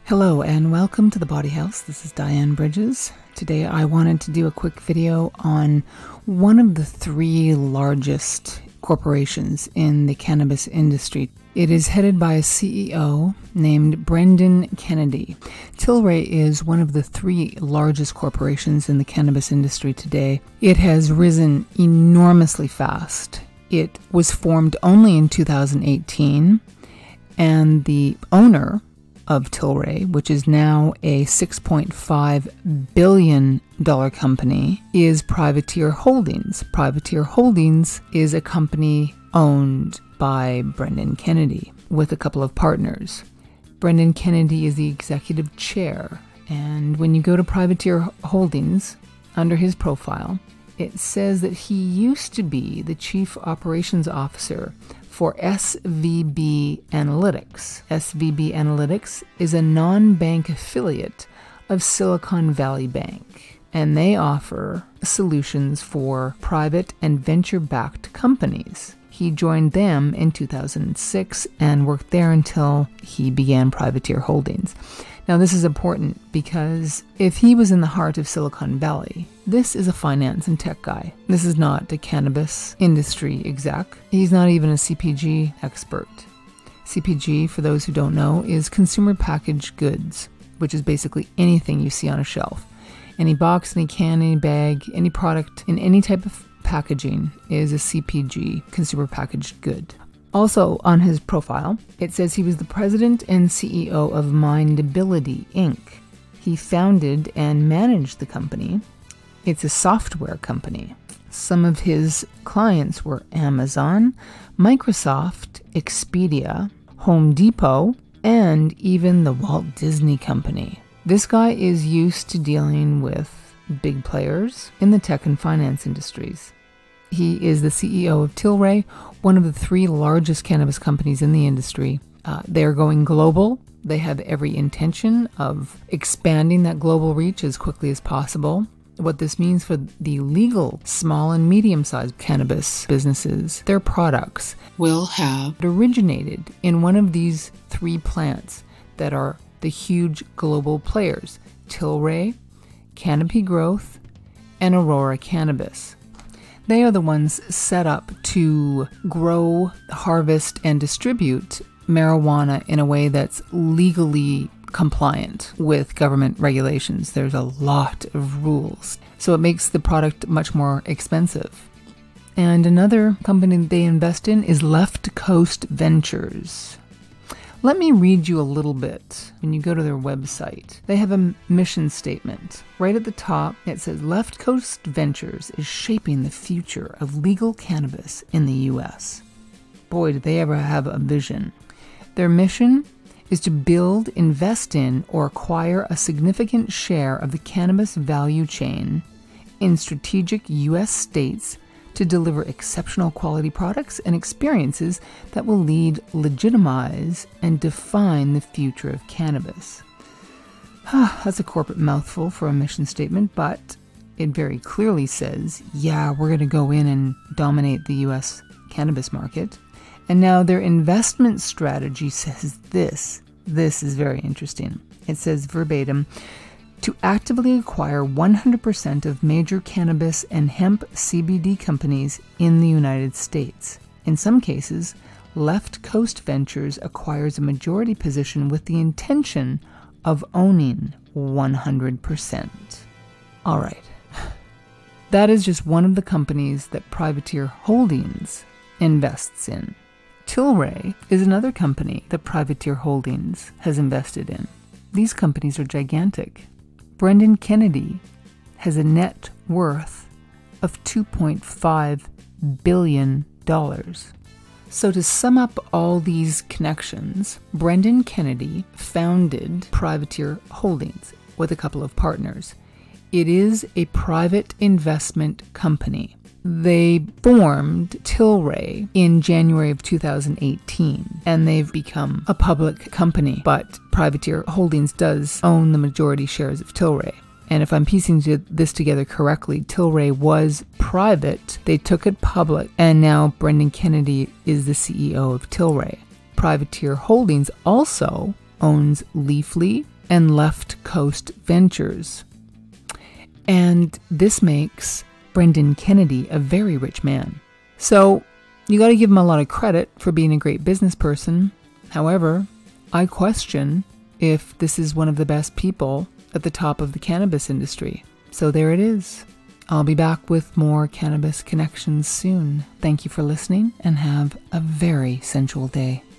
Hello and welcome to the Bawdy House. This is Diane Bridges. Today I wanted to do a quick video on one of the three largest corporations in the cannabis industry. It is headed by a CEO named Brendan Kennedy. Tilray is one of the three largest corporations in the cannabis industry today. It has risen enormously fast. It was formed only in 2018, and the owner of Tilray, which is now a $6.5 billion company, is Privateer Holdings. Privateer Holdings is a company owned by Brendan Kennedy with a couple of partners. Brendan Kennedy is the executive chair, and when you go to Privateer Holdings, under his profile, it says that he used to be the chief operations officer for SVB Analytics. SVB Analytics is a non-bank affiliate of Silicon Valley Bank, and they offer solutions for private and venture-backed companies. He joined them in 2006 and worked there until he began Privateer Holdings. Now, this is important because if he was in the heart of Silicon Valley, this is a finance and tech guy. This is not a cannabis industry exec. He's not even a CPG expert. CPG, for those who don't know, is consumer packaged goods, which is basically anything you see on a shelf. Any box, any can, any bag, any product in any type of packaging is a CPG, consumer packaged good. Also on his profile, it says he was the president and CEO of Mindability, Inc. He founded and managed the company. It's a software company. Some of his clients were Amazon, Microsoft, Expedia, Home Depot, and even the Walt Disney Company. This guy is used to dealing with big players in the tech and finance industries. He is the CEO of Tilray, one of the three largest cannabis companies in the industry. They are going global. They have every intention of expanding that global reach as quickly as possible. What this means for the legal small and medium-sized cannabis businesses, their products will have originated in one of these three plants that are the huge global players: Tilray, Canopy Growth, and Aurora Cannabis. They are the ones set up to grow, harvest, and distribute marijuana in a way that's legally compliant with government regulations. There's a lot of rules, so it makes the product much more expensive. And another company they invest in is Left Coast Ventures. Let me read you a little bit. When you go to their website, they have a mission statement. Right at the top, it says, Left Coast Ventures is shaping the future of legal cannabis in the U.S. Boy, did they ever have a vision. Their mission is to build, invest in, or acquire a significant share of the cannabis value chain in strategic U.S. states to deliver exceptional quality products and experiences that will lead, legitimize, and define the future of cannabis. That's a corporate mouthful for a mission statement, but it very clearly says, yeah, we're going to go in and dominate the U.S. cannabis market. And now their investment strategy says this. This is very interesting. It says verbatim, to actively acquire 100% of major cannabis and hemp CBD companies in the United States. In some cases, Left Coast Ventures acquires a majority position with the intention of owning 100%. All right. That is just one of the companies that Privateer Holdings invests in. Tilray is another company that Privateer Holdings has invested in. These companies are gigantic. Brendan Kennedy has a net worth of $2.5 billion. So to sum up all these connections, Brendan Kennedy founded Privateer Holdings with a couple of partners. It is a private investment company. They formed Tilray in January of 2018, and they've become a public company, but Privateer Holdings does own the majority shares of Tilray. And if I'm piecing this together correctly, Tilray was private, they took it public, and now Brendan Kennedy is the CEO of Tilray. Privateer Holdings also owns Leafly, and Left Coast Ventures. And this makes Brendan Kennedy a very rich man. So you got to give him a lot of credit for being a great business person. However, I question if this is one of the best people at the top of the cannabis industry. So there it is. I'll be back with more Cannabis Connections soon. Thank you for listening and have a very sensual day.